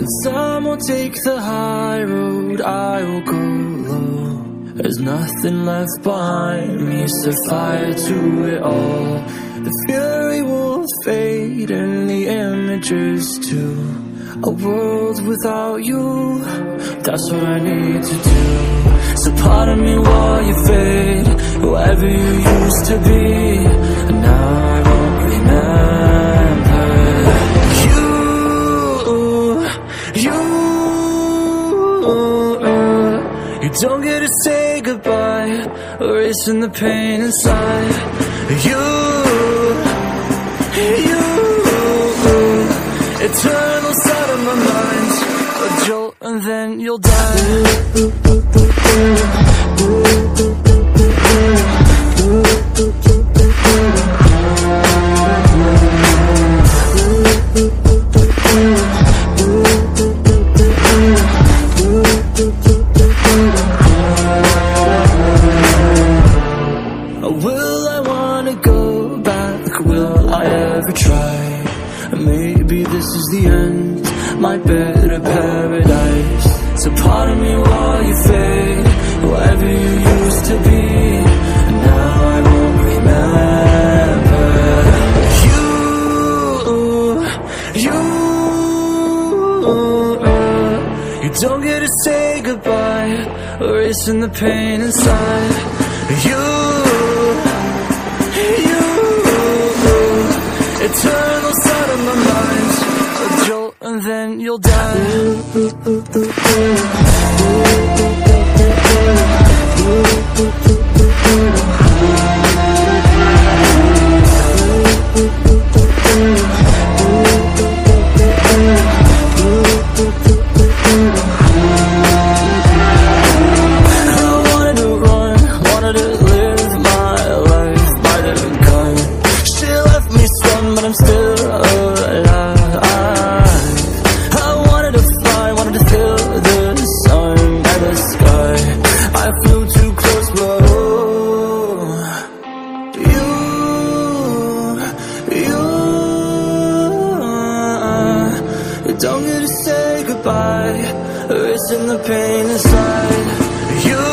And some will take the high road, I will go low. There's nothing left behind me, set fire to it all. The fury will fade and the images too. A world without you, that's what I need to do. So pardon me while you fade, whoever you used to be. And now I won't remember you. You don't get to say goodbye, erasing the pain inside. You, eternal side of my mind, a jolt and then you'll die. Will I wanna go back? Will I ever try? Maybe this is the end, my better paradise. So pardon me while you fade, whoever you used to be. And now I won't remember you. You don't get to say goodbye, erasing the pain inside. You, eternal side of my mind, a jolt and then you'll die. But I'm still alive. I wanted to fly, wanted to feel the sun and the sky. I flew too close, but you don't get to say goodbye, erasing the pain inside. You